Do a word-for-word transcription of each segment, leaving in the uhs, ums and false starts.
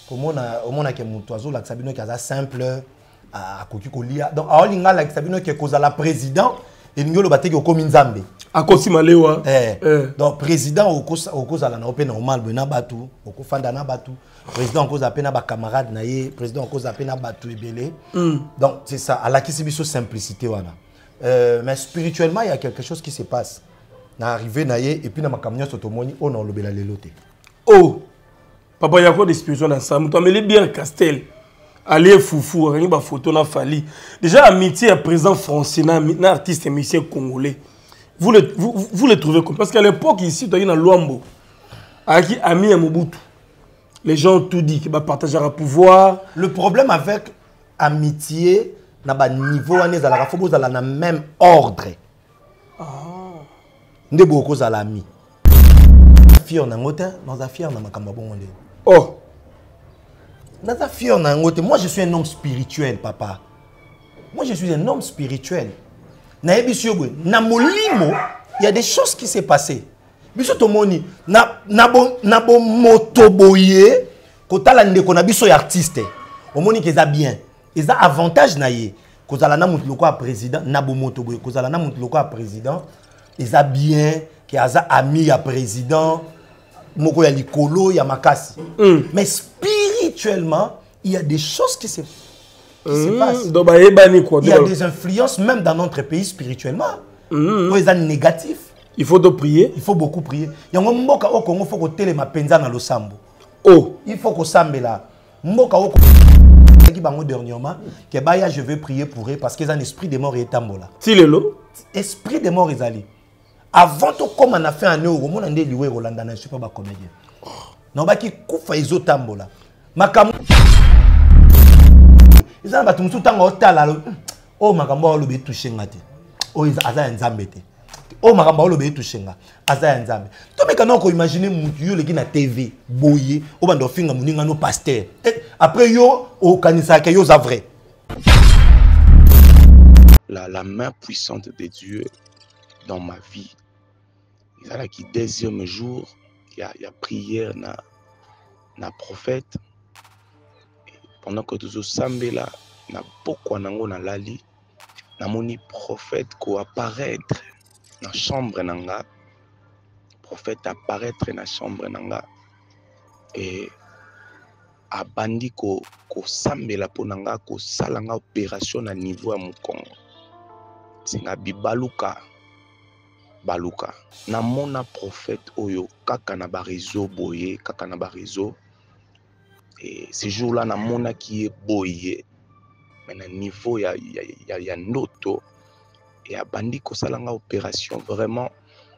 Comment on a que mon oiseau la sabino qui a simple à koki kolia. Donc à olinga la sabino qui cause la président et ngolo bateki okomi nzambe. A kosi malewa. Eh. Donc président au cause au cause la na open normal bena batu, oko fanda na batu. Président au cause apena ba camarade na ye, président au cause apena batu ebele. Donc c'est ça, à la kisibiso simplicité wana. Euh, mais spirituellement il y a quelque chose qui se passe. Na arrivé na ye et puis na makamnya sotomoni on a lobela lelote. Oh. Papa, il y a quoi de spirituel ensemble? Tu as mis bien Castel. Allez, foufou, il y a une photo dans Fali. Déjà, amitié à présent français, un artiste et musicien congolais. Vous le, vous, vous le trouvez comme? Parce qu'à l'époque, ici, tu as eu dans Luambo, avec Ami à Mobutu. Les gens ont tout dit, qu'ils vont partager le pouvoir. Le problème avec amitié, na ba niveau, on est à la même ordre. Ah. Nous sommes beaucoup à l'ami. Fier na ngote, dans a fier na makamba bongo. Oh. Dans a fier na ngote, moi je suis un homme spirituel, papa. Moi je suis un homme spirituel. Na ebisio bwe, na molimo, il y a des choses qui s'est passées. Biso to moni, na na bon na bon motoboye, kotala ndeko na biso artiste. O moni que ça bien. Ils a avantage na ye. Kozala na mutu loko président, na bon motoboye, kozala na mutu loko président. Ils a bien, qui a ami à président. Moko ya likolo ya makasi. Mm. Mais spirituellement, il y a des choses qui se, qui mm. se passent. Donc, bah, il y a des influences même dans notre pays spirituellement. Mm. Donc, ils sont négatifs. Il faut de prier. Il faut beaucoup prier. Il y a un mboka au Congo, il faut que téléma penza na lo sambo. Oh. Il faut que sambe là. Mboka au qui bango dernièrement que baya je vais prier pour eux parce qu'ils ont un esprit de mort et tambola. Si le lo. Esprit de mort ils allient. Avant tout comme on a fait un euro, on a dit lié Rolanda na je sais pas ba comédien. Non ba ki kufa izo tambola. Makamu. Ils ont battu tout temps otala. Oh makambo lo be toucher ngate. Oh ils aza nzambe te. Oh makambo lo be toucher nga. Aza nzambe. To me kana ko imaginer mutu yo leki na T V boye, o bando finga muninga no pasteur. Après yo o kanisa ke yo za vrai. La la main puissante de Dieu dans ma vie. Il y a qui deuxième jour, il y a, il y a prière na na prophète. Et pendant que tous sambe là, na poko nango na lali, na moni prophète ko apparaître na chambre nanga. Prophète apparaître na chambre nanga. Et abandi ko ko sambe la ponanga ko salanga opération na niveau à Mukongo. C'est na bibaluka. Baluka na mona prophète oyo kaka na ba réseau boye kaka na ba réseau et ce jour là na mona qui est boye mais na niveau ya ya ya, ya noto et abandi ko salanga opération vraiment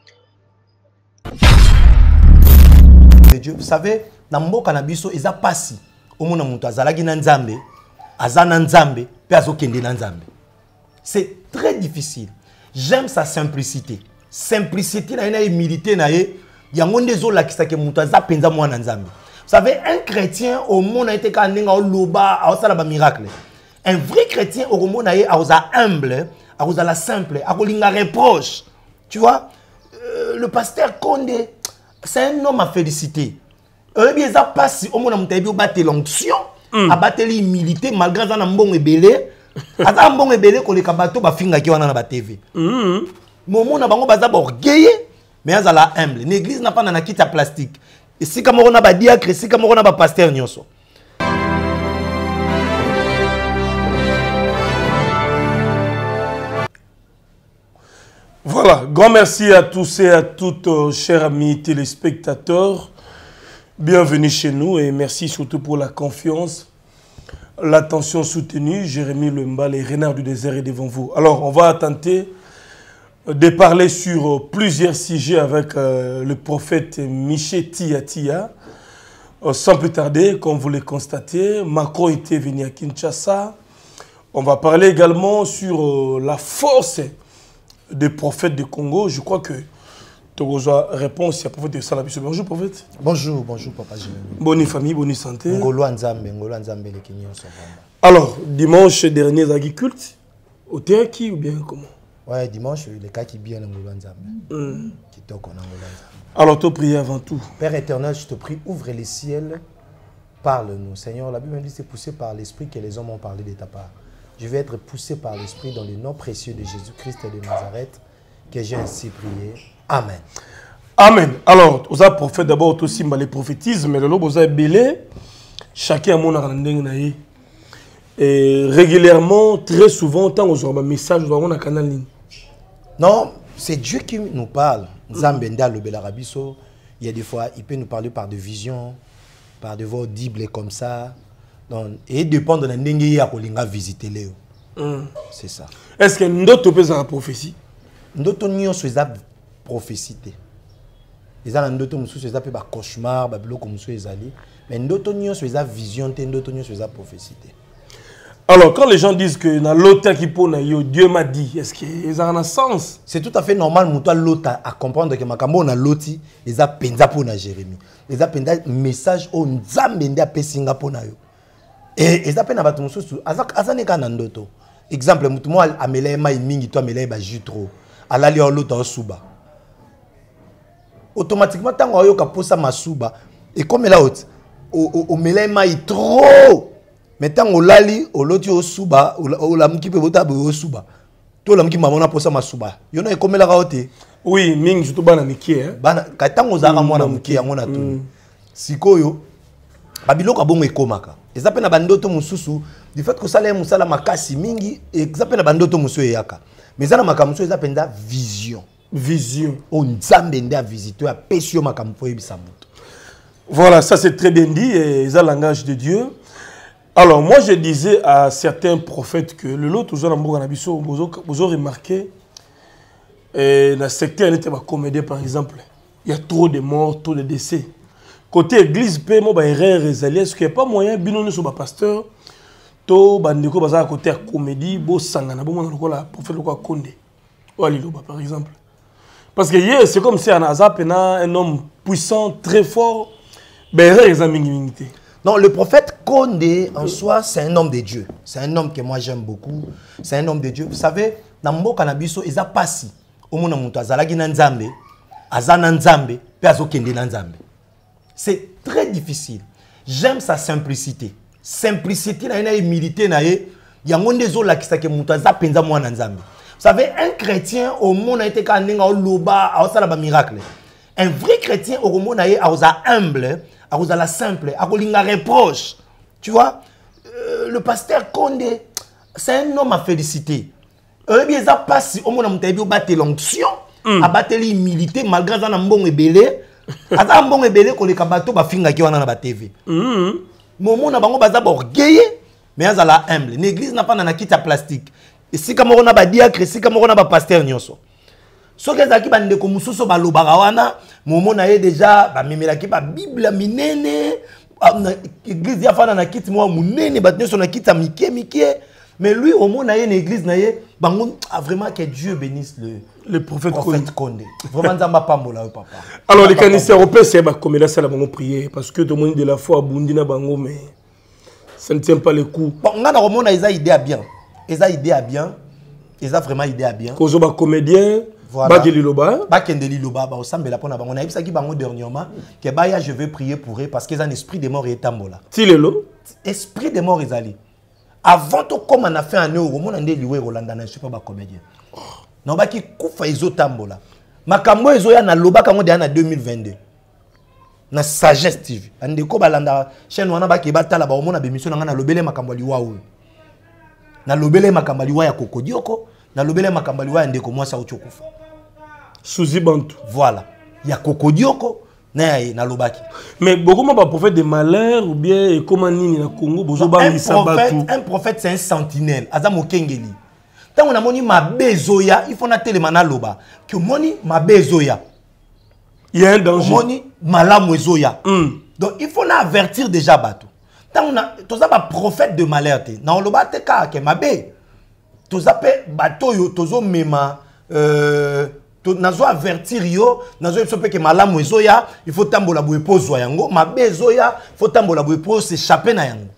Dieu. Vous savez na mboka na biso eza pasi omona mutu azalaki na nzambe azana nzambe pe azokende na nzambe. C'est très difficile. J'aime sa simplicité. Simplicité na ina humilité na ye yango ndezo lakisa ke mutu aza penza mwana nzambe. Vous savez un chrétien au monde a été ka ndinga o loba a sala ba miracle. Un vrai chrétien au monde a oza humble, a oza la simple, a kolinga reproche. Tu vois euh, le pasteur Condé c'est un homme à féliciter. Euh bien ça passe au monde mutu a battre l'onction, a battre l'humilité malgré ça na mbongo ebele. Aza mbongo ebele ko le kabato ba finga ki wana na ba T V. Mhm. Momo na bango baza orgueilleux mais azala humble. L'église n'a pas na kit à plastique. Et si comme on a ba diacre, si comme on a ba pasteur nyonso. Voilà, grand merci à tous et à toutes, euh, chers amis téléspectateurs. Bienvenue chez nous et merci surtout pour la confiance, l'attention soutenue. Jérémy Lemba, les renards du désert est devant vous. Alors, on va tenter de parler sur euh, plusieurs sujets avec euh, le prophète Michel Tia Tia. Euh, sans plus tarder, comme vous le constatez, Macron était venu à Kinshasa. On va parler également sur euh, la force des prophètes du Congo. Je crois que tu as réponse à prophète de Salabi. Bonjour prophète. Bonjour, bonjour papa Jérémy. Bonne famille, bonne santé. Ngolo Nzambe, Ngolo Nzambe les Kenyans sont vraiment. Alors, dimanche dernier, Zagi culte, au Théaki ou bien comment? Ouais, dimanche, les cas qui bien Ngolo Nzambe. Qui Ngolo Nzambe. Alors, tu pries avant tout. Père éternel, je te prie, ouvre les ciels Parle-nous, Seigneur. La Bible dit c'est poussé par l'Esprit que les hommes ont parlé de ta part. Je vais être poussé par l'Esprit dans le nom précieux de Jésus-Christ de Nazareth, que j'ai ainsi prié. Amen. Amen. Alors, vous avez prophète d'abord aussi les prophétismes, mais le vous avez belé, chacun a mon arrangement. Et régulièrement, très souvent, tant vous avez un message, vous avez un canal ligne. Non, c'est Dieu qui nous parle. Zambenda le Belarabiso, il y a des fois, il peut nous parler par des visions, par des voix audibles comme ça. Donc, et dépend de la n'engi à kolinga visiter Léo. C'est ça. Est-ce que d'autres peut la prophétie? D'autres n'y sont pas prophétie. Ils ont d'autres musu sont pas cauchemar, babilo comme musu ezali. Mais d'autres n'y sont pas vision, d'autres n'y sont pas prophétie. Alors, quand les gens disent que dans l'autre qui pose, Dieu m'a dit, est-ce qu'ils ont un sens? C'est tout à fait normal pour l'autre à comprendre que Makambo na loti, ils ont penza pour na Jérémie. Ils ont penza message au Nzambende a pesinga pour na yo. Et ils ont penza batu mususu, azane kana ndoto. Exemple, mutu mo amele ma mingi to amele ba jutro. Alali o l'autre suba. Automatiquement tango yo ka posa masuba et comme là haute, au au mele ma trop. Mais tant que lali, au loti au suba, au lamki peut voter au suba. Tout lamki mamona posa ma suba. Yo na comme la raote. Oui, ming je te bana miki hein. Bana quand on zara mona miki ya mona tout. Sikoyo babilo ka bongo ekomaka. Ezape na bandoto mususu du fait que ça les musala makasi mingi ezape na bandoto musu yaka. Mais ça na makamusu ezape nda vision. Vision. On nzambe nda visiter a pesio makampo ebisa mutu. Voilà, ça c'est très bien dit et ça langage de Dieu. Alors, moi, je disais à certains prophètes que le lot, vous avez remarqué, dans le secteur, il était comédien, par exemple. Il y a trop de morts, trop de décès. Côté église, il y a des erreurs. Est-ce qu'il n'y a pas moyen de sur le pasteur, to bandeko baza côté comédie, bo sangana, bo mona lokola prophète lokola Condé. Waliloba, par exemple. Parce que hier, c'est comme si Anazap est un homme puissant, très fort, ben erreur, ils ont mingi. Non, le prophète Condé, en soi, c'est un homme de Dieu. C'est un homme que moi j'aime beaucoup. C'est un homme de Dieu. Vous savez, dans le cannabis, il y a passé. C'est très difficile. J'aime sa simplicité. Simplicité, il y a une humilité. Il y a des gens qui Vous savez, un chrétien au monde a été un miracle. Un vrai chrétien au monde a été humble. À la simple, à la reproche. Tu vois, euh, le pasteur Condé, c'est un homme à féliciter. Il a passé au monde à battre l'onction, à battre l'humilité, malgré que un bon ébélé. Un bon ébélé, qu'on est bateau, bah finga qui on a na T V. Momo na bango baza orgueilleux, mais à la humble. L'église n'a pas na kit à plastique. Et si comme on a ba diacre, si comme on a ba pasteur nyonso. So que zaki bande ko mususo ba lobaka wana momo na ye déjà ba memelaki ba bible minene église ya fana na kiti mo munene ba nyonso na kiti mike mike mais lui au monde na ye na église na ye bango a vraiment que Dieu bénisse le le prophète, prophète Condé. Vraiment nzamba pambola papa. Alors les canisiers européens c'est ba comme là c'est la bango prier parce que tout le monde de la foi bundi na bango mais ça ne tient pas le coup. Bon ngana ko mona eza idée à bien. Eza idée à bien. Eza vraiment idée à bien. Kozo ba comédien voilà. Bakeliloba. Bakendeliloba, ba osambela pona bango na yebisa ki bango dernièrement que baya je vais prier pour eux parce qu'ils ont un esprit de mort et tambola. Tilelo. Esprit de mort ezali. Avant tout comme on a fait un euro, mon ande liwe Rolanda na je sais pas ba comédien. Non ba ki kufa ezo tambola. Makambo ezo ya na loba kango de na deux mille vingt-deux. Na Sagesse T V. Ande ko balanda chaîne wana ba ki batala ba omona be mission na lobele makambo liwa o. Na lobele makambo liwa ya kokodioko, na lobele makambo liwa ndeko mwasa uchokufa. Souzi Bantu. Voilà. Il y a Kokodioko, na lobaki. Mais beaucoup de prophètes de malheur ou bien comment nini na Congo bozo ba un prophète, un prophète c'est un sentinelle. Azamo Kengeli. Tant on a moni ma bezoya, il faut na télémana loba. Que moni ma bezoya. Il y a un danger. Moni malamu ezoya. Donc il faut na avertir déjà bateau. Tant on a tous ba prophète de malheur te. Na loba te ka ke mabe. Tous appel bateau yo tozo mema euh nazo avertir yo nazo sope ke malamu ezoya il faut tambola boye pozwa yango mabe ezoya faut tambola boye po s'échapper na yango.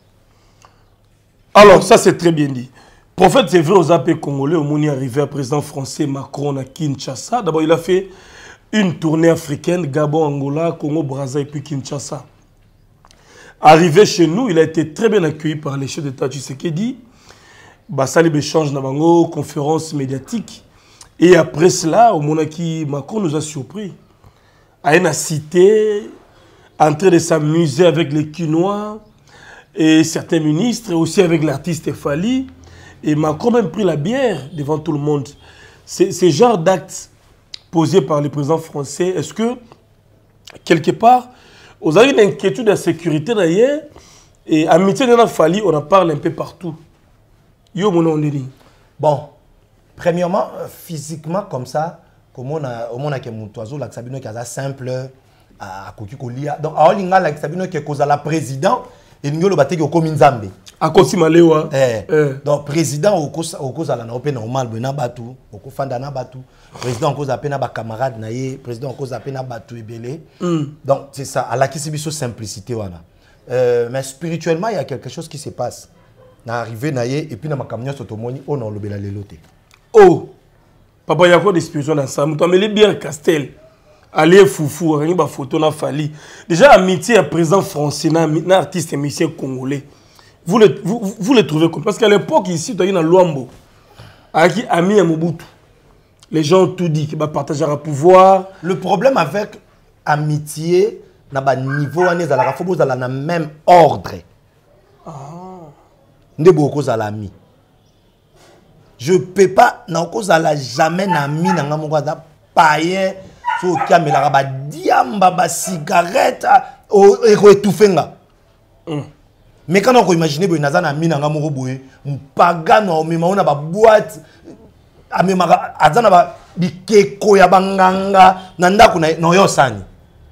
Alors ça c'est très bien dit. Prophète c'est vrai aux appels congolais au moni arrivé à président français Macron à Kinshasa. D'abord il a fait une tournée africaine Gabon, Angola, Congo, Brazza et puis Kinshasa. Arrivé chez nous, il a été très bien accueilli par les chefs d'État Tshisekedi. Bassali Béchange Nabango, conférence médiatique. Et après cela, au Monaki, Macron nous a surpris. À une cité, en train de s'amuser avec les Quinois et certains ministres, et aussi avec l'artiste Fali. Et Macron a même pris la bière devant tout le monde. C'est ce genre d'actes posés par le président français. Est-ce que, quelque part, vous avez une inquiétude de sécurité d'ailleurs, et amitié de Fali, on en parle un peu partout. Yo, mon nom, bon, premièrement, physiquement, comme ça, comme on a, on a que mon oiseau, la Sabino qui a simple, à Kokikolia. Donc, à Olinga, la Sabino qui est cause à la président, et nous le batté qui est comme Nzambe. À Kosimalewa. Eh. eh. Donc, président, au cause au cause à la Naopé normal, ben batu, au cause fanda na batu. Président, au cause à peine à camarade naie, président, au cause à peine à batu et belé. Donc, c'est ça. À la Kissibiso simplicité, voilà. Euh, mais spirituellement, il y a quelque chose qui se passe. Na arrivé naie et puis na makamnya sotomoni on a le bela lelote. Oh, papa y a quoi d'explosion dans ça? Toi mais les bien Castel, allez foufou, rien ba photo na Fali. Déjà amitié à président français na, na artiste et musicien congolais. Vous le vous, vous le trouvez comme parce qu'à l'époque ici tu as na Luambo. Aki ami à Mobutu. Les gens ont tout dit qu'il va partager un pouvoir. Le problème avec amitié na ba niveau ané za la faut na même ordre. Ah. Je ne peux pas, jamais n'ami n'anga païen, so kamela ba diamba ba cigarette, ero etufenga. Mais quand on imagine que naza n'ami n'anga moko boye, mpagano o mema ona ba boîte, amema azana ba bikeko ya banganga nanda kuna no yosani.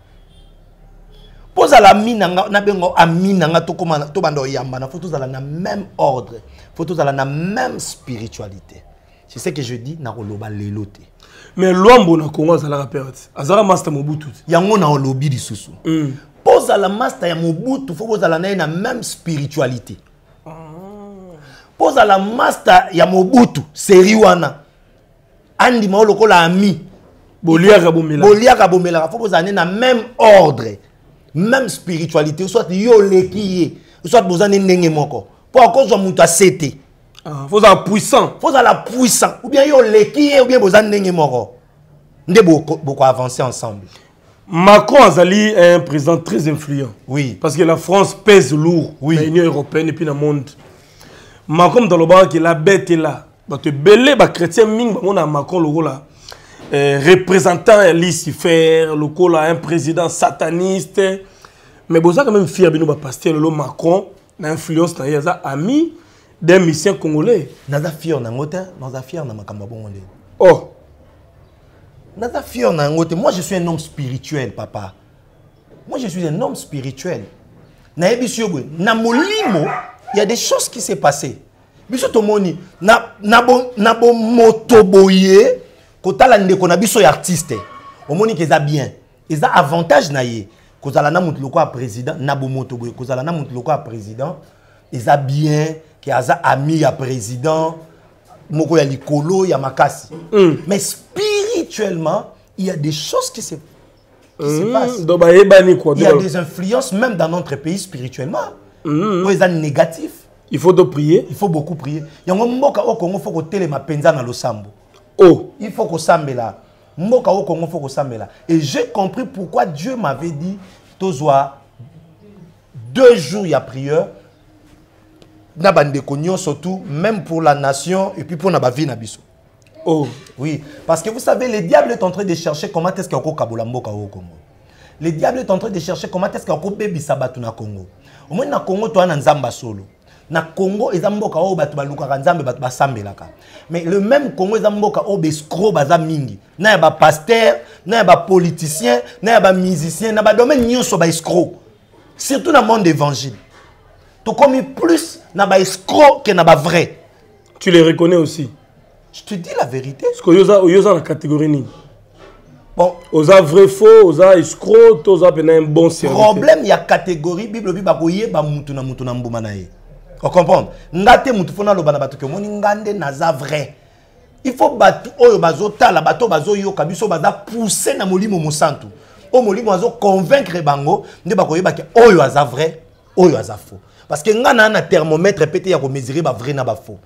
Pose à la mine, na bengo amina nga to koma to bando yamba na photos à la même ordre, photos à la même spiritualité. C'est ce que je dis na koloba lelote. Mais Luambo na Congo za la période. Azara master Mobutu. Yango na olobi disusu. Mm. Pose à la master ya Mobutu, faut pose à la na même spiritualité. Ah. Pose à la master ya Mobutu, seri wana. Andi ma lokola ami. Bolia kabomela. Bolia kabomela, faut pose à na même ordre. Même spiritualité, soit yo leki, soit besoin de moko. Pour cause de muta cete. Ah, faut être puissant. Faut être la puissant. Ou bien yo leki, ou bien besoin de moko. Nous beaucoup beaucoup avancer ensemble. Macron Azali est un président très influent. Oui. Parce que la France pèse lourd. Oui. L'Union européenne et puis dans le monde. Macron dans le bar que la bête est là. Bah te belé bah chrétien ming on a Macron le là. Euh, représentant Lucifer, le col un président sataniste. Mais vous avez quand même fier de pasteur le Macron, l'influence dans les amis des missions congolais. Naza fier na ngote, naza fier na makamba bongo. Oh. Naza fier na ngote, moi je suis un homme spirituel, papa. Moi je suis un homme spirituel. Na ebisio boy, na molimo, il y a des choses qui s'est passées. Biso tomoni, na na bon na bon motoboye. Quand on a un biso artiste, on moni que ça bien. Ils ont avantage naie. Quand on a un loko président, nabo motoboy. Quand on a un loko président, ils ont bien. Qui a ami à président, moko ya likolo ya makasi. Mais spirituellement, il y a des choses qui se, qui mm. se passent. Donc, bah, il y a des influences même dans notre pays spirituellement. Mm. Ils sont négatifs. Il faut donc prier. Il faut beaucoup prier. Il y a un mboka au Congo, il faut que téléma penza na losambo. Oh. Il faut qu'on s'ambe là. Mboka au Congo, il faut qu'on s'ambe là. Et j'ai compris pourquoi Dieu m'avait dit, Tozoa, deux jours il y a prière. Surtout, même pour la nation et puis pour la vie. Oh. Oui, parce que vous savez, le diable est en train de chercher comment est-ce qu'il y a Kabola Mboka au Congo. Le diable est en train de chercher comment est-ce qu'il y a Baby Sabatu na Congo. Au moins, na Congo, tu as un Nzamba solo. Na Congo, ils ont Mboka au Batu Baluka Nzambe Batu Basambelaka. Mais le même Congo, ils ont Mboka au Beskro Baza Mingi. Na yaba pasteur, na yaba politicien, na yaba musicien, na ba domaine nyonso ba escroc. Surtout dans le monde d'évangile. Tu commis plus na ba escroc que na ba vrai. Tu les reconnais aussi. Je te dis la vérité. Parce que yosa yosa la catégorie ni. Bon, osa vrai faux, osa escroc, osa pena un bon service. Problème il y a catégorie Bible bi ba koye ba mutu na mutu na mbuma na ye. On comprend. Ngate mutu fona lo bana batu ke moni ngande naza vrai. Il faut batu oyo bazota la bato bazo yo kabiso baza pousser na molimo mosantu. O molimo azo convaincre bango nde ba koyeba ke oyo aza vrai. oyo aza faux parce que nga na na thermomètre pété ya ko mesurer ba vrai na ba faux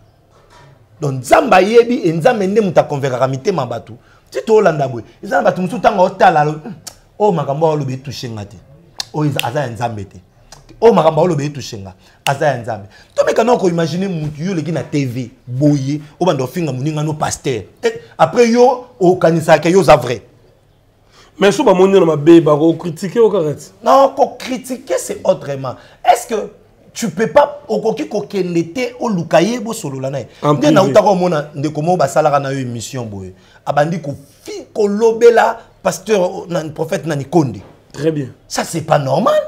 donc nzamba yebi et nzamba ndé muta convaincre mitema batu ti to landa boy ezana batu mutu tanga otala o makambo olobe toucher ngate o aza nzambe te o makambo olobe toucher nga aza nzambe to meka na ko imaginer mutu yo leki na T V boye o bando finga muninga no pasteur après yo o kanisa ke yo za vrai. Mais si on a ma critiquer au carré. Non, pour critiquer c'est autrement. Est-ce que tu peux pas au coquille coquille l'été au lukaye bo solo la nae. Ndé na utako mona ndé komo ba salara na yo émission boye. Abandi ko fi ko lobela pasteur na prophète na nikonde. Très bien. Ça c'est pas normal.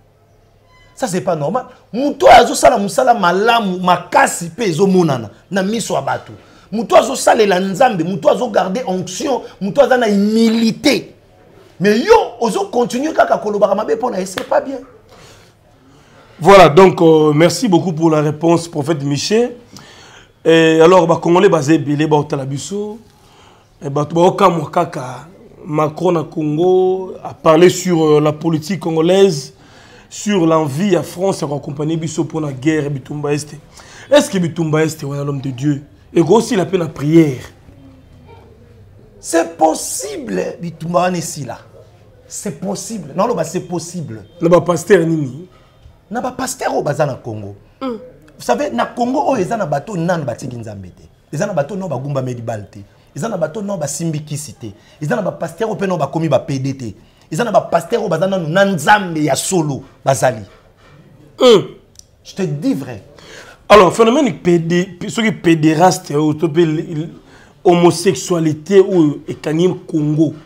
Ça c'est pas normal. Muto azo sala musala malamu makasi pe ezo monana na miso abatu. Muto azo sala la nzambe, muto azo garder onction, muto azo na humilité. Mais yo, ozo continue kaka kolobaka mabe pona et c'est pas bien. Voilà, donc euh, merci beaucoup pour la réponse, prophète Michel. Et alors, bah, Congolais basé belé ba otalabiso, et bah tout ba kaka Macron à Congo a parlé sur euh, la politique congolaise, sur l'envie à France à accompagner biso pour la guerre Bitumba Est. Est-ce que Bitumba Est est l'homme de Dieu et aussi la peine à prière? C'est possible, Bitumba ici là. C'est possible. Non, c'est possible. Na ba pasteur nini? Na ba pasteur au baza na Congo. Mm. Vous savez, na Congo o ezana bateau nan batiki nzambe te. Ezana bateau no ba gumba medibal te. Ezana bateau no ba simbikisi te. Ezana ba pasteur o pe no ba komi ba P D te. Ezana ba pasteur o bazana na nzambe ya solo bazali. Mm. Je te dis vrai. Alors, phénomène P D, ceux qui pédéraste ou homosexualité ou écanim Congo.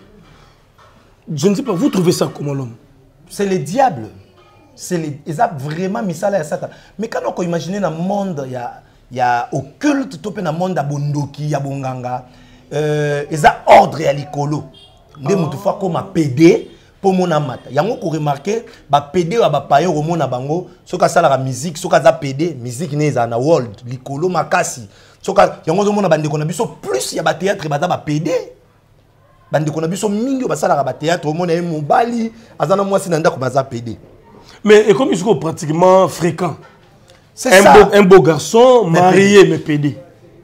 Je ne sais pas, vous trouvez ça comment l'homme? C'est le diable. C'est les vraiment mis ça là Satan. Mais quand on imagine dans le monde, il y a il y a occulte tout dans le monde abondoki, ya bonganga. Euh, ils ont ordre à l'écolo. Ndé mutu fa comme P D pour mon amata. Yango ko remarquer ba P D wa ba payo au mona bango, soka sala la musique, soka za P D, musique ne za na world, l'écolo makasi. Soka yango zo mona bande ko na biso plus ya ba théâtre ba za ba P D. Bande ko na biso mingi ba sala ba théâtre au mona mobali, azana mwasi na ndako ba za P D. Mais et comme ils sont pratiquement fréquents. C'est un ça. Beau, un beau garçon marié mais P D.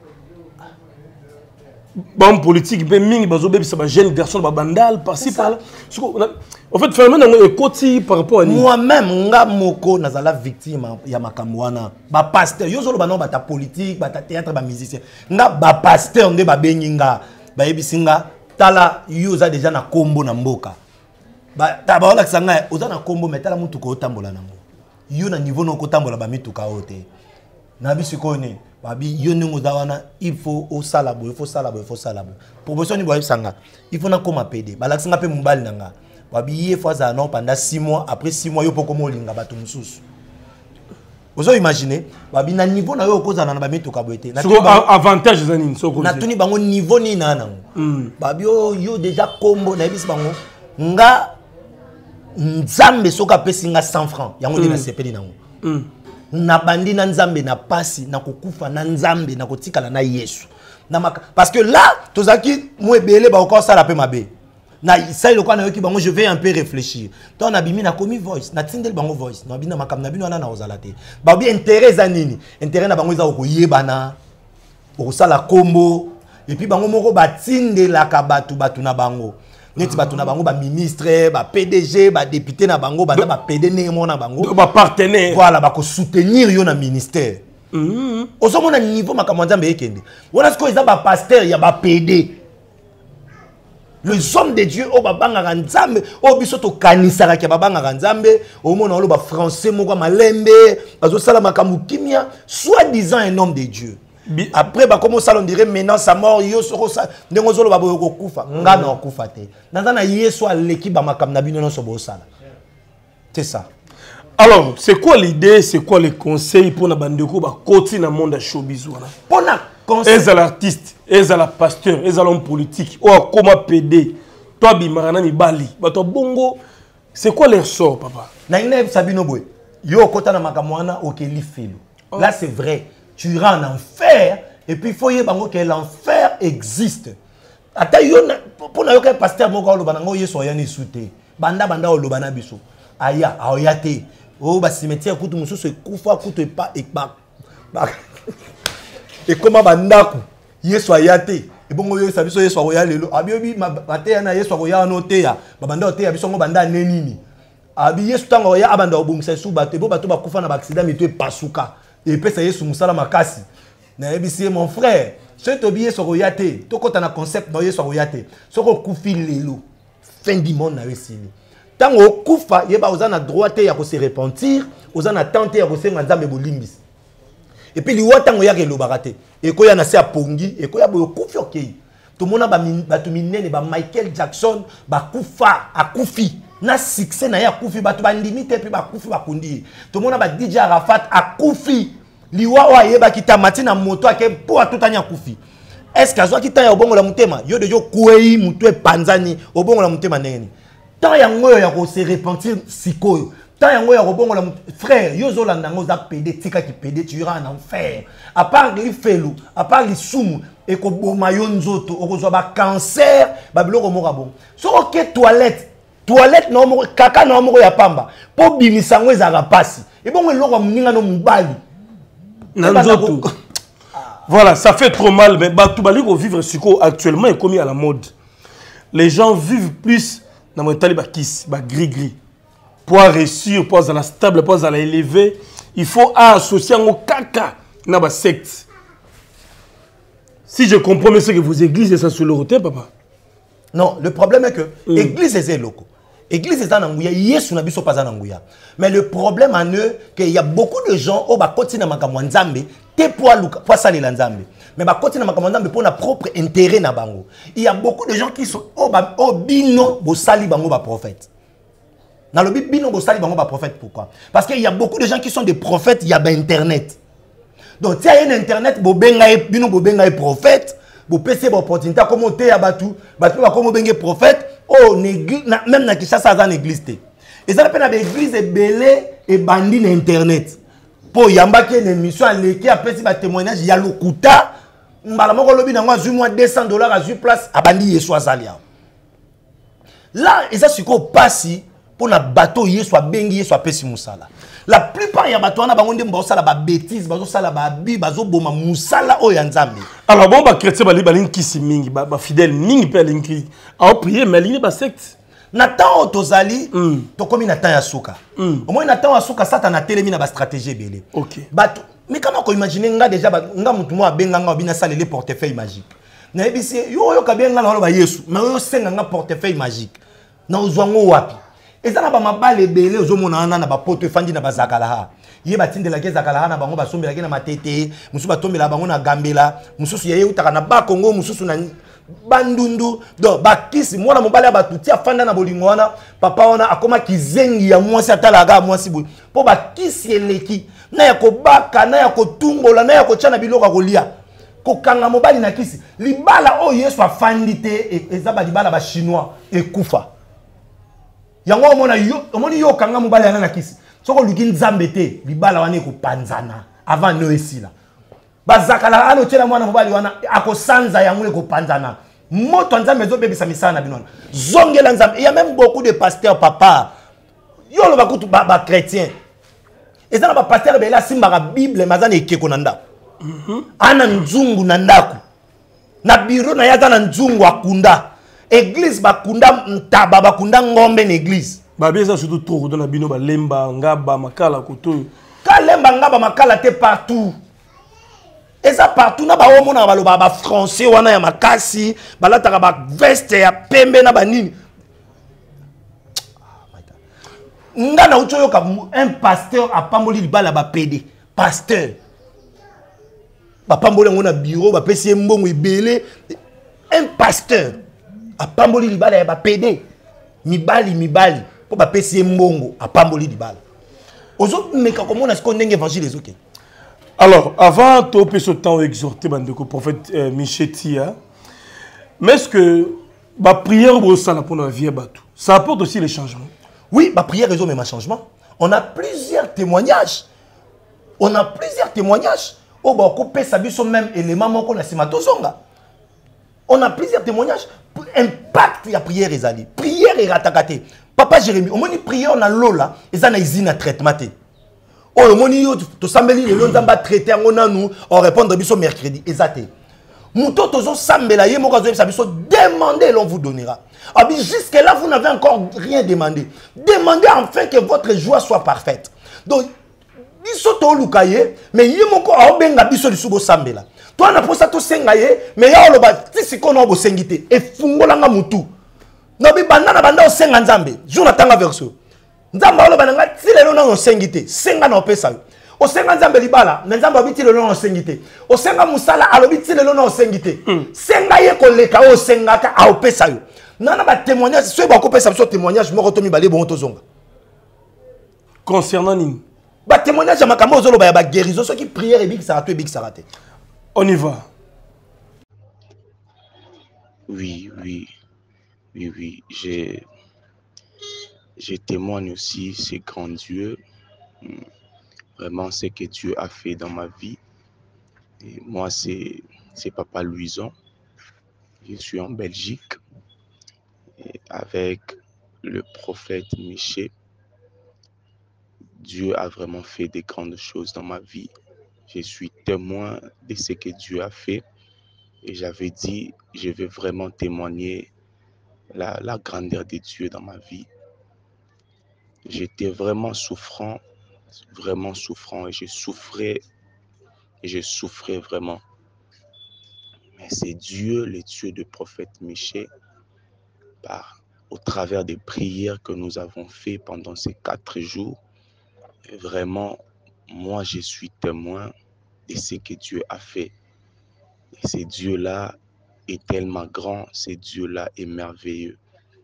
Bon politique, ben ming bazo bébé ça jeune garçon ba bandal par-ci par-là. En fait finalement on est côté par rapport à moi-même nga moko nazala victime ya makamwana. Ba pasteur yo zolo bano ba ta politique, ba ta théâtre, ba musicien. Nga ba pasteur nde ba benyinga. Ba yebisinga tala yo za déjà na kombo na mboka. Ba tabaola kisanga oza na kombo metala mutu ko tambola nango. Yo na niveau no ko tambola ba mituka ote. Na biso ko ne babi yo ningo zawana il faut au salabo, il faut salabo, il faut salabo. Proposition ni boye sanga. Il faut na koma P D. Ba laksinga pe mobali nanga. Babi ye fois za non pendant six mois, après six mois yo poko mo linga batu mususu. Vous avez imaginé babi na niveau na yo ko za na ba mituka boete. Na avantage za nini soko. Na tuni bango niveau ni na nango. Babi yo yo déjà kombo na bis bango nga nzambe soka pesinga cent francs yango ndina sepeli nango na bandi na nzambe na pasi na kokufa na nzambe na kotikala na Yesu na maka parce que là tozaki mwebele ba encore ça la pe mabe na ça le quoi na yoki bango je vais un peu réfléchir donc na bimi na komi voice na tindel bango voice na bina makam na bino na na ozalate ba bi intérêt za nini intérêt na bango za ko yebana ko sala kombo et puis bango moko ba tindela ka batu batu na bango. Neti batu na bango ba ministre, ba P D G, ba député na bango, ba ba P D nemo na bango. Ba partenaire. Voilà, ba ko soutenir yo na ministère. Mhm. Oso mona niveau makamwanza mbe ekende. Wona siko eza ba pasteur ya ba P D. Les hommes de Dieu o ba banga nzambe, o biso to kanisa ka ba banga nzambe, o mona lo ba français moko malembe, bazo sala makambu kimia, soi-disant un homme de Dieu. Après bah comment ça on dirait maintenant sa mort yo soko ça ndengo zolo ba boyo kokufa nga na okufa te nazana yeso aleki ba makam na bino no so bo sala c'est ça. Alors c'est quoi l'idée, c'est quoi les conseils pour na bandeko ba koti na monde showbiz wana pour na conseil les artistes les la pasteur les l'homme politique ou comment P D toi bimarana mi bali ba to bongo c'est quoi leur sort papa na ina sabino boy yo kota na makamwana okeli filo là c'est vrai. Tu iras en enfer et puis il faut y que l'enfer existe. Ata yo pour na yo que pasteur moko lo banango yeso ya ni souté. Banda banda o lo bana biso. Aya aoyate oh ba cimetière kutu mususu ekufa kutu epa ekba et comment bandaku yesu ayate et bongo yo sabiso yesu akoya lelo abiobi bateya na yesu akoya no teya babanda oteya biso ngo banda nenini abi yesu tango ya abanda obungisa su bato bo bato bakufa na accident mitu epasuka et pesa yesu musala makasi na ebisi mon frère ce tobi yesu akoyate to kota na concept no yesu akoyate soko kufi lelo fin du monde na wesili tango okufa yeba ozana droit ya ko se repentir ozana tenter ya ko se nzambe bolimbisi. Et puis, il y a des gens qui ont été pongi, et qui ont été tout le monde a été Michael Jackson, Kufa, Akufi. Na succès na ya Kufi, ba tu limite puis ba Kufi ba kundi. Tout le monde a D J Arafat Akufi. Liwa wa yeba kita matina moto ake pour tout anya Kufi. Est-ce que azwa kita ya obongo la mutema? Yo de yo kuei mutwe panzani obongo la mutema neni. Tant ya ngoyo ya ko se repentir sikoyo. Tant yango ya robongo la frère yozo landa ngoza pédé tika ki pédé tu iras en enfer à part li felu à part li sumu et ko boma yo nzoto okozwa ba cancer ba biloko moko bon so ok toilette toilette no moko kaka no moko ya pamba po bimisa ngo ezaka pasi et bon eloko muninga no mubali na nzoto. Voilà, ça fait trop mal mais ba tubali ko vivre siko actuellement est commis à la mode. Les gens vivent plus na mentali ba kiss ba gris gris. Pour réussir, pour être stable, pour être élevé, il faut associer un caca dans la secte. Si je comprends bien ce que vos églises, c'est ça sur le roté, papa. Non, le problème est que l'église est loco. L'église est en Angouya, Yesu n'a pas en Angouya. Mais le problème en eux, qu'il y a beaucoup de gens qui continuent à faire Nzambe, te pour ça les Nzambe. Mais ils continuent à faire Nzambe pour leur propre intérêt na bango. Il y a beaucoup de gens qui sont au bino bo sali bango ba prophète. Dans le bino bo sali bango ba prophète pourquoi? Parce qu'il y a beaucoup de gens qui sont des prophètes, il y a ben internet. Donc si il y a un internet bo benga bino bo benga prophète, bo pese bo opportunité comment te ya batu, batu ba comme benga prophète, oh n'église même na Kinshasa ça n'église te. Et ça appelle na église belé et bandi na internet. Po yamba ki une émission leki apesi ba témoignage ya lokuta, mbala moko lobi na ngwa moins deux cents dollars à sur place abandi yeso azalia. Là, et ça c'est quoi passi pour na bateau yeso bengi yeso apesi musala. La plupart ya bato wana bango ndem ba ba bêtise bazo sala ba bi bazo boma musala o ya nzambe. Alors bon ba chrétien bali bali nkisi mingi ba, ba fidèle mingi pe linki a prier mais ligne ba secte. Na temps tozali mm. to komi na temps ya suka. Mm. Au moins na temps ya suka sata na telemi na ba stratégie belé. OK. Bato mais comment ko imaginer nga déjà ba nga mutu mo abenga nga obina sala les portefeuille magique. Na ebisi yo yo ka benga na ba Yesu mais yo senga nga portefeuille magique. Na uzwango wapi? Ezana ba mabale belé ozomona na ba poto fandi na bazakala ha. Ye batindela ke zakala ha na bango basombela ke na matete, musu batombela bango na gambela, mususu yeye utaka na ba Kongo mususu na bandundu. Donc ba kisi mwana mobale ba tuti afanda na bolingo wana, papa wana akoma kizengi ya mwasi atalaga mwasi boy. Po ba kisi eleki na ya kobaka na ya kotungola na ya kochana biloko kolia. Ko kanga mobali na kisi. Libala o Yesu afandi te ezaba libala ba chinois ekufa. Yango omona yo omoni yo kanga mobali na kisi. Soko luki nzambe te libala wana ko panzana avant no esila. Bazakala ano tshela mwana mobali wana akosanza yango ko panzana. Moto nzambe zo bebisa misana binona. Zongela nzambe. Il y a même beaucoup de pasteurs papa. Yo lo bakutu ba, ba chrétien. Ezana ba pasteur be la simba ka Bible mazana ekeko nanda. Mhm. Ana nzungu nandaku. Na biro na yaza na nzungu akunda. Église bakunda ntaba bakunda ngombe na église. Ba bieza surtout trop dans la bino ba lemba ngaba makala koto. Ka lemba ngaba makala te partout. Et ça partout na ba omona ba loba ba français wana ya makasi, balataka ba veste ya pembe na ba nini. Nga na ucho yoka un pasteur a pamboli libala ba pédé. Pasteur. Ba pamboli ngona bureau ba pesi mbongo ibele. Un pasteur a pamboli libala ya ba pédé. Mibali mibali po ba pesi mbongo a pamboli libala. Ozo meka komona siko ndenge évangile ezoke. Alors, avant de passer ce temps exhorter le prophète euh, Michetia, mais est-ce que la prière pour la vie, ça apporte aussi les changements? Oui, la prière résout même un changement. On a plusieurs témoignages. On a plusieurs témoignages. Oh, bah, on peut savoir ce même élément qu'on a ce matozonga. On a plusieurs témoignages. Impact la prière est allée. Prière est ratakate. Papa Jérémy, au moni prière na lola, ils ana usine à traitement té. Oh, au moni yo to sambeli le nzamba traiter ngona nous, on répondre biso mercredi, exacté. Mouto tozo sambela ye moko zo biso demandez l'on vous donnera. Abi jusque là vous n'avez encore rien demandé. Demandez enfin que votre joie soit parfaite. Donc biso to lukaye, mais ye moko a benga biso lisubo sambela. Toi na posa to sengaye, mais ya oloba tisi kono bo sengité e fungolanga mutu. Nobi banana banda o senga nzambe. Jour natanga verso. Nzambe oloba nanga tilelo na o sengité, senga na opesa yo. O senga nzambe libala, nzambe obiti lelo na sengité. O senga musala alobiti lelo na sengité. Senga ye koleka o senga ka a opesa yo. Nana ba témoignage, soit ba kopesa so témoignage mo rotomi balé bon tozonga. Concernant Nini. Ba témoignage ya makambo zolo ba ya ba guérison, ceux qui prière et big sarato et big sarate. On y va. Oui, oui, oui, oui. J'ai, je témoigne aussi ce grand Dieu, vraiment ce que Dieu a fait dans ma vie. Et moi, c'est, c'est Papa Louison. Je suis en Belgique et avec le prophète Miché. Dieu a vraiment fait des grandes choses dans ma vie. Je suis témoin de ce que Dieu a fait. Et j'avais dit, je vais vraiment témoigner la, la grandeur de Dieu dans ma vie. J'étais vraiment souffrant, vraiment souffrant, et je souffrais, et je souffrais vraiment. Mais c'est Dieu, le Dieu du prophète Miché, par, au travers des prières que nous avons fait pendant ces quatre jours. Et vraiment, moi, je suis témoin de ce que Dieu a fait. Et ce Dieu-là est tellement grand, ce Dieu-là est merveilleux.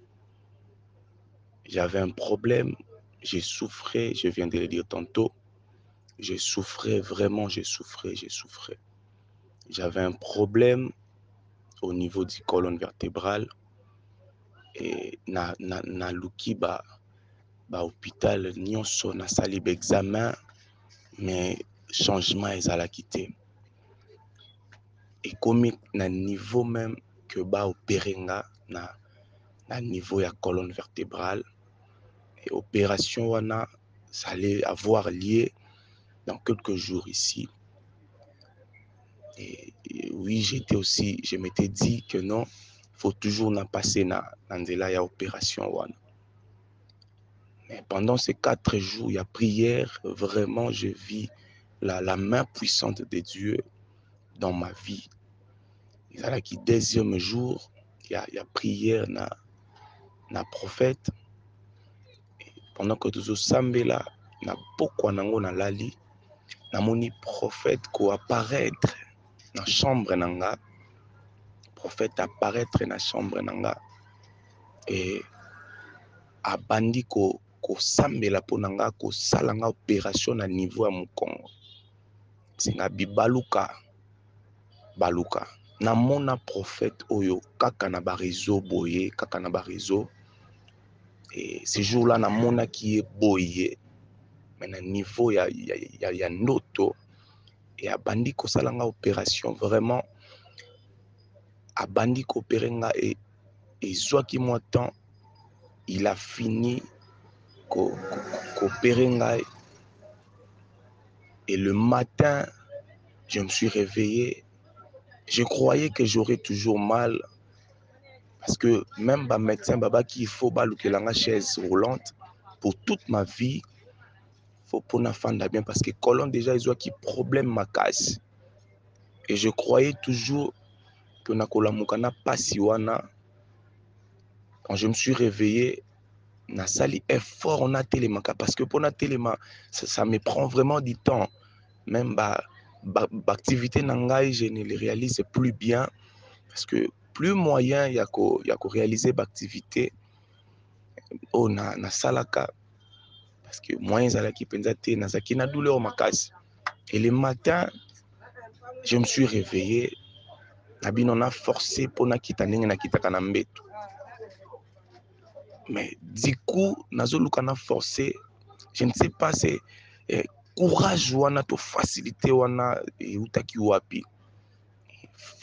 J'avais un problème, je souffrais, je viens de le dire tantôt, je souffrais vraiment, je souffrais, je souffrais. J'avais un problème au niveau du colonne vertébrale et na na na luki ba ba hôpital nyonso na sali examen mais changement ezalaki te. Et comme na niveau même que ba opérer nga na na niveau ya colonne vertébrale et opération wana ça allait avoir lieu dans quelques jours ici. Et, et oui, j'étais aussi, je m'étais dit que non, il faut toujours na passer na nandela ya opération wana. Mais pendant ces quatre jours, il y a prière, vraiment je vis la, la main puissante de Dieu dans ma vie. Il y a là qui deuxième jour, il y a, il y a prière na na prophète. Et pendant que tous sambe là, na pokwa nango na lali, na moni prophète ko apparaître na chambre nanga. Prophète apparaître dans la chambre nanga et abandi ko ko sambela po nanga ko salanga opération na niveau ya mukongo singa bibaluka baluka na mona prophète oyo kaka na ba réseau boye kaka na ba réseau et ce jour là na mona qui est boye mais na niveau ya ya ya, ya noto et abandi ko salanga opération vraiment abandi ko opérenga et et zwaki moi temps il a fini coopérer ngai et le matin je me suis réveillé, je croyais que j'aurais toujours mal parce que même ba médecin baba qui faut balukelanga chaise roulante pour toute ma vie faut pour na fanda bien parce que colonne déjà ils ont qui problème ma casse et je croyais toujours que na kolamuka na pasi wana. Quand je me suis réveillé na sali effort on a télémaka parce que pour na téléma ça, ça me prend vraiment du temps même ba ba, ba activité nangai je ne les réalise plus bien parce que plus moyen ya ko ya ko réaliser ba activité oh na na salaka parce que moyen zala ki penza te na zaki na douleur makasi et le matin je me suis réveillé na bino na forcé pour na kita ndenge na kitaka na mbeto. Mais du coup, nazoluka na forcé, je ne sais pas, c'est eh, courage wana to facilité wana et utaki wapi.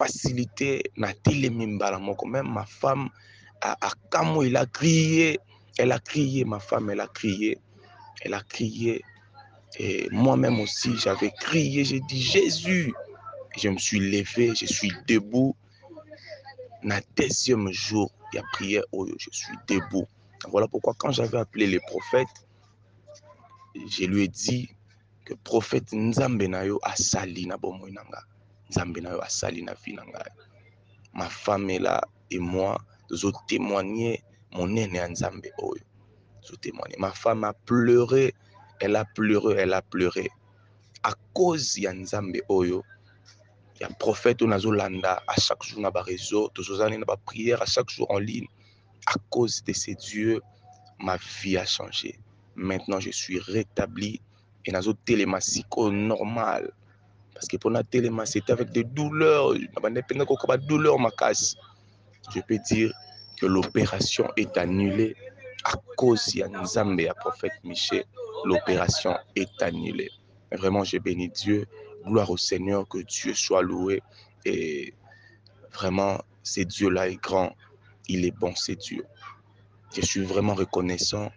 Facilité na télé mimbala moko même ma femme a, a kamo il a crié Elle a crié, ma femme, elle a crié. Elle a crié. Et moi-même aussi, j'avais crié. J'ai dit Jésus. Je me suis levé, je suis debout. Le deuxième jour, il y a prière, oh, je suis debout. Voilà pourquoi quand j'avais appelé les prophètes, je lui ai dit que le prophète Nzambe na yo asali na bomoy nanga. Nzambe na yo asali na vie nanga. Ma femme est là et moi, nous avons témoigné mon aîné Nzambe oyo. Nous témoigné. Ma femme a pleuré, elle a pleuré, elle a pleuré. À cause de Nzambe oyo, il y a un prophète Nazolanda à chaque jour dans le réseau, tous années dans la prière, à chaque jour en ligne. À cause de ces dieux, ma vie a changé. Maintenant, je suis rétabli et dans une télémassico normal. Parce que pour la télémasse, c'était avec des douleurs. Douleur ma casse. Je peux dire que l'opération est annulée à cause de Nzambe et prophète Michel. L'opération est annulée. Mais vraiment, je bénis Dieu. Gloire au Seigneur, que Dieu soit loué. Et vraiment, ce Dieu-là est grand. Il est bon, c'est Dieu. Je suis vraiment reconnaissant.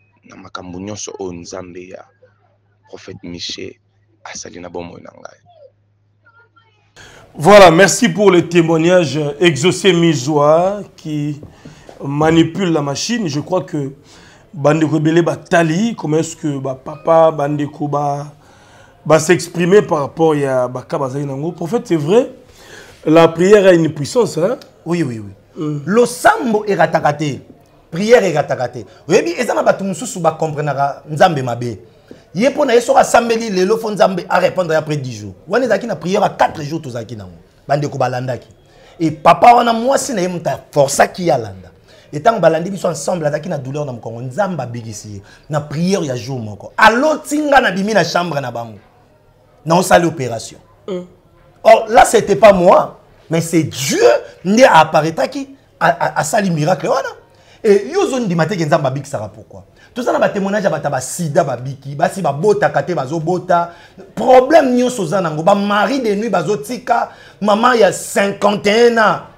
Prophète Michel, Asalina Bomoinangai. Voilà, merci pour le témoignage exaucé Mizoa qui manipule la machine. Je crois que Bandeko Belé Batali, comment est-ce que bah, papa Bandeko va bah, s'exprimer par rapport à Baka Bazaïnango. Prophète, c'est vrai, la prière a une puissance. Hein? Oui, oui, oui. Mm. Le sambo est ratakate. Prière est ratakate. Oui, mais ça m'a battu sous ba comprendre Nzambe mabe. Yé pour na yesoka sambeli le lo Nzambe à répondre après dix jours. On est dans la prière à quatre jours tous aki nango. Bande ko balandaki. Et papa wana moi si na yemta força ki yalanda. Et tant balandi biso ensemble azaki na douleur na mkongo Nzamba bigisi na prière ya jour moko. Allo tinga na bimi na chambre na bango. Na on sali opération. Mm. Or là c'était pas moi, mais c'est Dieu qui a apparu qui a sali miracle wana. Et yo zone di maté Nzamba big sara pourquoi? Tout ça na témoignage ba ba sida ba biki, ba si ba bota kate bazo bota. Problème nyo soza nango ba mari de nuit bazo tika, maman il y a cinquante et un ans.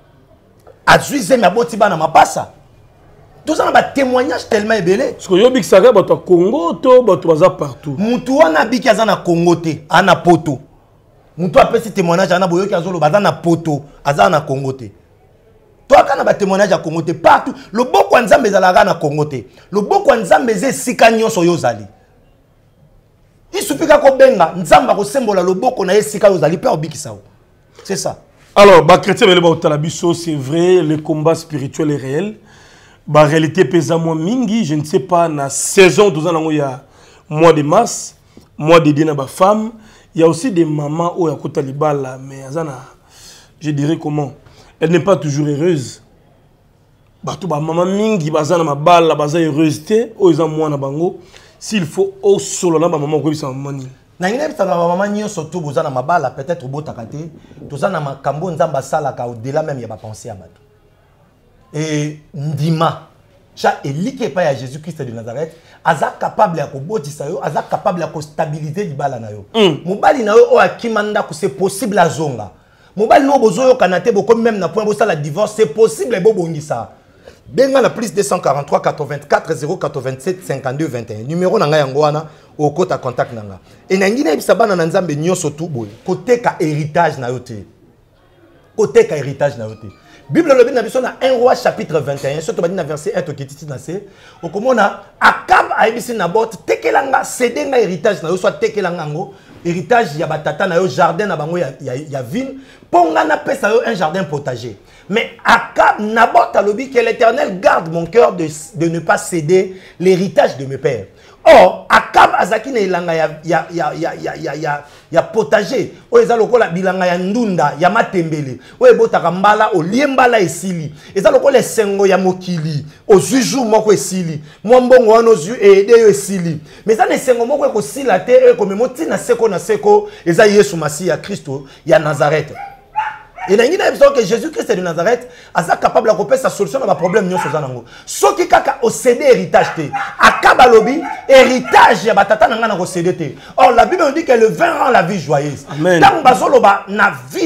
Azuize ma boti ba na mapasa. Tout ça na témoignage tellement ébélé. Parce que yo big sara ba to Congo to ba to baza partout. Mutu wana biki azana Congo te, ana poto. Mutu apesi témoignage ana boyo ki azolo bazana poto, azana Congo te. Toi, quand on a témoignage à Congo, partout, le beaucoup de Nzambe ezalaka na Congo te. Le beaucoup de Nzambe ezesika nyonso yozali. Il suffit que benga Nzamba ko sembola le beaucoup na esika yozali pe obikisa. C'est ça. Alors, ba chrétien bele ba otalabiso, c'est vrai, le combat spirituel est réel. Ba réalité pesa moi mingi, je ne sais pas na saison douze ans il y a mois de mars, mois de dina ba femme, il y a aussi des mamans au yakota libala mais azana je dirais comment elle n'est pas toujours heureuse. Bato ba maman mingi bazana mabala baza heureuse te o eza mwana bango s'il faut au solo na ba maman ko bisa maman. Na ngine bisa ba maman nyonso to bozana mabala peut-être botaka te tozana makambo nzamba sala ka au-delà même ya ba penser à bato. Et ndima cha elike pa ya Jésus-Christ de Nazareth aza capable ya ko botisa yo aza capable ya ko stabiliser libala na yo. Mobali na yo o akimanda ko c'est possible à zonga. Mobile no bozoyo kanate boko même na point bosa la divorce c'est possible et bobongisa. Benga la plus deux cent quarante-trois quatre-vingt-quatre zéro quatre-vingt-sept cinquante-deux vingt et un numéro nanga yango wana au kota contact nanga. Et nangina bisabana na nzambe nyoso tu boy côté ka héritage na yote. Côté ka héritage na yote. Bible le na biso na un roi chapitre vingt et un surtout na verset un to kititi na se okomona Akab aibisi na bot tekelanga céder na héritage na yo soit tekelanga ngo héritage ya batata na yo jardin na bango ya ya, ya ville ponga na pesa yo un jardin potager mais Akab Nabot alobi que l'Éternel garde mon cœur de, de ne pas céder l'héritage de mes pères. Or Akab azaki na ilanga ya ya ya ya ya ya ya, ya potager o eza lokola bilanga ya ndunda ya matembele o ebotaka mbala o liembala esili eza lokola esengo ya mokili o juju moko esili mo mbongo wana ozu ede yo esili mais ça esengo moko ekosila te e komemoti na seko na seko eza Yesu Masiya Kristo ya Nazareth. Et il y a que Jésus-Christ de Nazareth est capable de couper sa solution à problème. Ce qui a cédé héritage, Akab alobi héritage ya batata nanga na cédé. Or la Bible nous dit que le vin rend la vie joyeuse. Amen. Tant bazoloba na vie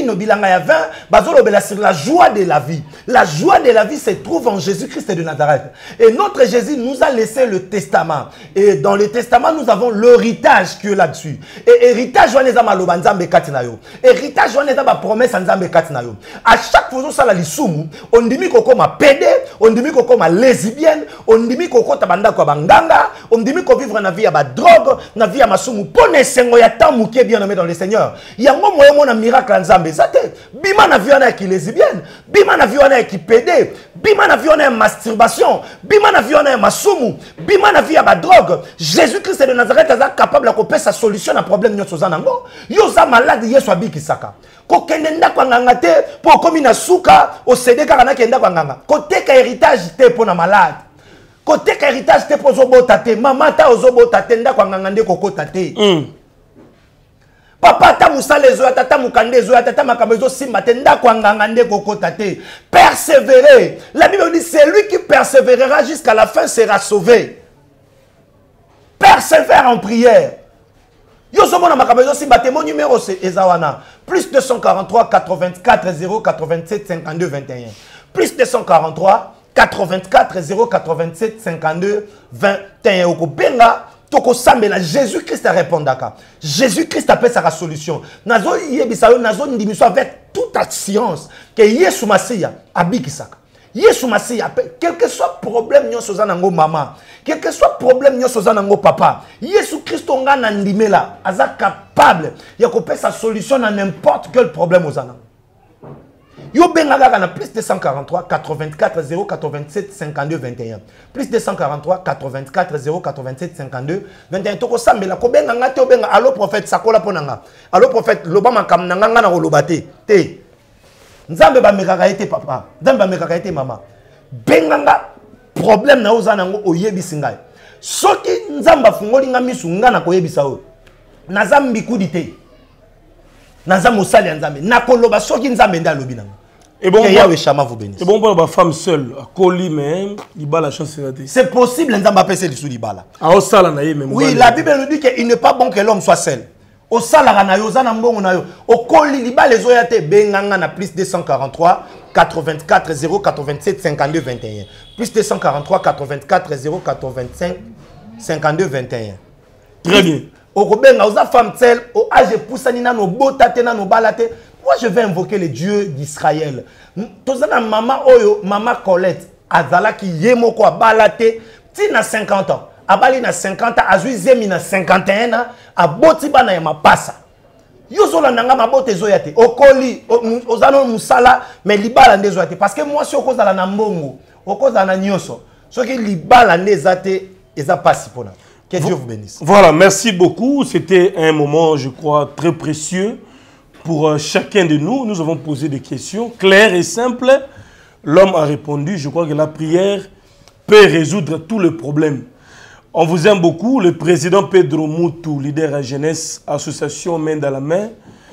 vino, bilanga ya vin, bazolo bela sur la joie de la vie. La joie de la vie se trouve en Jésus-Christ de Nazareth. Et notre Jésus nous a laissé le testament. Et dans le testament, nous avons l'héritage qui est là-dessus. Et héritage, on est à maloba nzambe katinayo. Héritage, on est à ma promesse nzambe katinayo. À chaque fois, ça la lisumu, on dit qu'on ma pédé, on dit qu'on ma lesbienne, on dit qu'on tabanda kwa banganga, on dit qu'on vivre na vie à ma drogue, na vie à ma sumu. Pone sengo ya tamu qui est bien nommé dans le Seigneur. Il y a un moment où on a miracle nzambe. Bima na vie on a qui lesbienne, bima na vie on a qui pédé, bima na vie on a masturbation, bima na vie on a masumu, bima na vie à ma drogue. Jésus-Christ de Nazareth est capable de couper sa solution à problème nyo sozanango. Yosa malade yesu abiki saka. Ko kendenda kwa nganga te po komi na suka o cédé kana kenda kwa nganga. Côté ka héritage te po na malade. Côté ka héritage te po zobota te, mama ta ozobota te nda kwa nganga nde kokota te. Mm. Papa ta musale zo tata mukande zo tata makamezo simba te nda kwa nganga nde kokota te. Persévérer. La Bible dit celui qui persévérera jusqu'à la fin sera sauvé. Persévère en prière. Yo somona makamezo simba te mon numéro c'est Ezawana plus deux cent quarante-trois quatre-vingt-quatre zéro quatre-vingt-sept cinquante-deux vingt et un plus deux cent quarante-trois quatre-vingt-quatre zéro quatre-vingt-sept cinquante-deux vingt et un oko benga toko sambela Jésus-Christ a répondaka. Jésus-Christ appelle sa solution. Nazo yebisayo nazo ndimiso avec toute la science que Yesu Masiya abikisaka. Yesu Masiya quel que soit problème nyo sozanango maman, quel que soit problème nyo sozanango papa, Yesu Christ onga na ndimela aza capable ya kope sa solution à n'importe quel problème ozanango. Yo benga na plus deux cent quarante-trois quatre-vingt-quatre zéro quatre-vingt-sept cinquante-deux vingt et un plus deux cent quarante-trois quatre-vingt-quatre zéro quatre-vingt-sept cinquante-deux vingt et un toko sambela ko benga ngate o benga allo prophète sakola ponanga allo prophète lobama kam nanga na kolobate te nzambe ba mekaka ete papa nzambe ba mekaka ete mama benganga problème na ozanango oyebisi ngai soki nzamba fungoli nga misu nga na koyebisa o nazambi kudite nazambo sali nzambe na koloba soki nzambe nda lobi nanga. Et bon, et bon pour la femme seule, à Koli, mais il bat la chance. C'est possible, Nzamba peut se dessous d'Ibala. Oui, la Bible nous dit qu'il n'est pas bon que l'homme soit seul. Au salara na yo zana mbongo na yo. Au Koli liba les oyate benganga na plus deux cent quarante-trois quatre-vingt-quatre zéro quatre-vingt-sept cinquante-deux vingt et un plus deux cent quarante-trois quatre-vingt-quatre zéro quatre-vingt-cinq cinquante-deux vingt et un. Très bien. Au Robenga aux femme seule au âge poussani na no botate na no balate. Moi, je vais invoquer le Dieu d'Israël. Tozana maman Oyo, maman Colette, Azala qui yemoko balate, ti na cinquante ans. Abali na cinquante ans, Azui Zemi na cinquante et un ans, Aboti bana ya mapasa. Yozola nanga mabote zoyate. Okoli, ozano musala, mais libala nde zoyate. Parce que moi, si okozala na mbongo, okozala na nyoso, ce qui libala nde zate, eza pasi pona. Que Dieu vous bénisse. Voilà, merci beaucoup. C'était un moment, je crois, très précieux. Pour euh, chacun de nous, nous avons posé des questions claires et simples. L'homme a répondu. Je crois que la prière peut résoudre tous les problèmes. On vous aime beaucoup. Le président Pedro Moutou, leader à jeunesse, association main dans la main.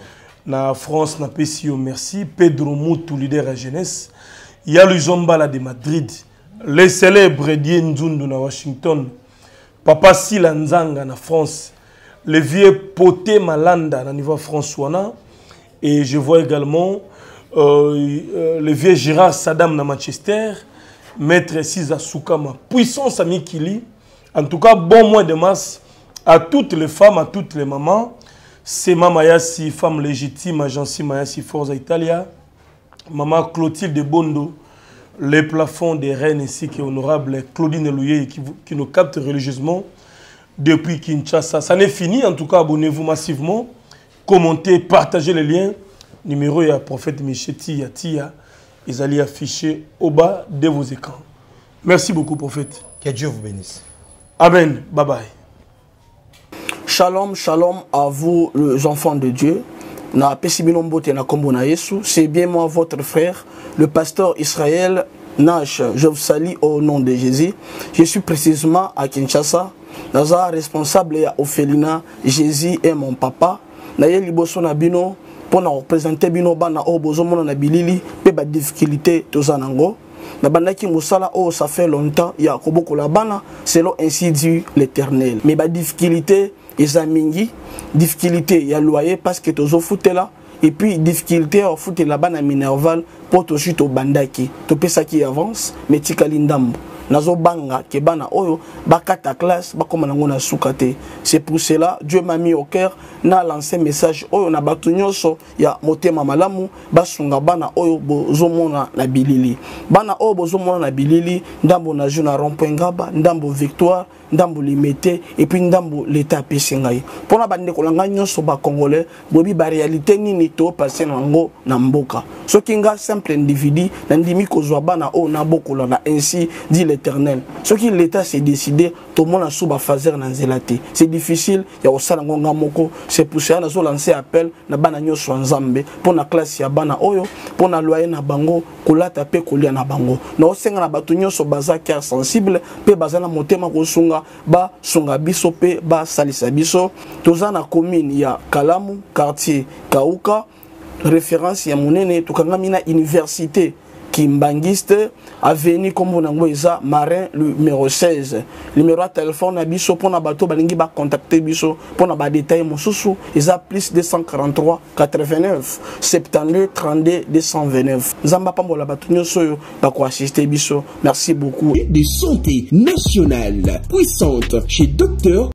Na France, na P C O, merci. Pedro Moutou, leader à jeunesse. Il y a le Zombala de Madrid. Les célèbres Dieu Nzundu na Washington. Papa Sila Nzanga na France. Le vieux Poté Malanda na niveau François. Et je vois également euh, euh, le vieux Gérard Saddam na Manchester, Maître Siza Soukama, puissance ami Kili. En tout cas, bon mois de mars à toutes les femmes, à toutes les mamans. C'est Mama Yassi, femme légitime, agence Mayassi Forza Italia. Maman Clotilde Bondo, les plafonds des reines ainsi qu'honorable Claudine Louye qui, qui nous capte religieusement depuis Kinshasa. Ça n'est fini, en tout cas, abonnez-vous massivement. Commentez, partagez les liens. Numéro ya prophète Micheti Yatia. Ils allaient afficher au bas de vos écrans. Merci beaucoup, prophète. Que Dieu vous bénisse. Amen. Bye bye. Shalom, shalom à vous, les enfants de Dieu. C'est bien moi, votre frère, le pasteur Israël Nash. Je vous salue au nom de Jésus. Je suis précisément à Kinshasa. Naza responsable à Ophelina. Jésus est mon papa. Naye liboso na bino pour représenter bino bana o bozomona na bilili pe ba difficulté tozanango na bandaki musala o ça fait longtemps ya koboko la bana selon ainsi dit l'Éternel mais ba difficulté ezamingi difficulté ya loyer parce que tozo futela et puis difficulté au foot là-bas na Minerval pour to chute au bandaki to pesa qui avance mais tikali ndambo nazo banga ke bana oyo bakata classe bakoma nango na sukate. C'est pour cela Dieu m'a mis au cœur na lancé message oyo na batu nyonso ya motema malamu basunga bana oyo bozomona na bilili bana oyo bozomona na bilili ndambo na jeu na rond-point Ngaba ndambo Victoire ndambo Limete et puis ndambo l'état pesingai pona bande kolanga nyonso ba congolais bobi ba réalité nini to passer nango na mboka soki nga simple individu na ndimi kozwa bana o na bokola na ainsi dit l'Éternel soki l'état s'est décidé tout monde a sous ba fazer na nzelate c'est difficile ya osala ngonga moko. C'est pour ça nazo lancer appel na bana nyonso nzambe pona classe ya bana oyo pona loyer na bango kolata pe kolia na bango na osenga na batu nyonso baza cœur sensible pe bazana motema kosunga ba sunga biso pe ba salisa biso toza na commune ya Kalamu quartier Kauka référence ya monene tukangami na université Kimbangiste avenue comme on a Marin le numéro seize numéro de téléphone na biso pona bato balingi ba contacter biso pona ba détail mosusu isa plus deux cent quarante-trois quatre-vingt-neuf soixante-douze trente-deux deux cent vingt-neuf nzamba pambola bato nyoso ba ko assister biso. Merci beaucoup. De santé nationale puissante chez Docteur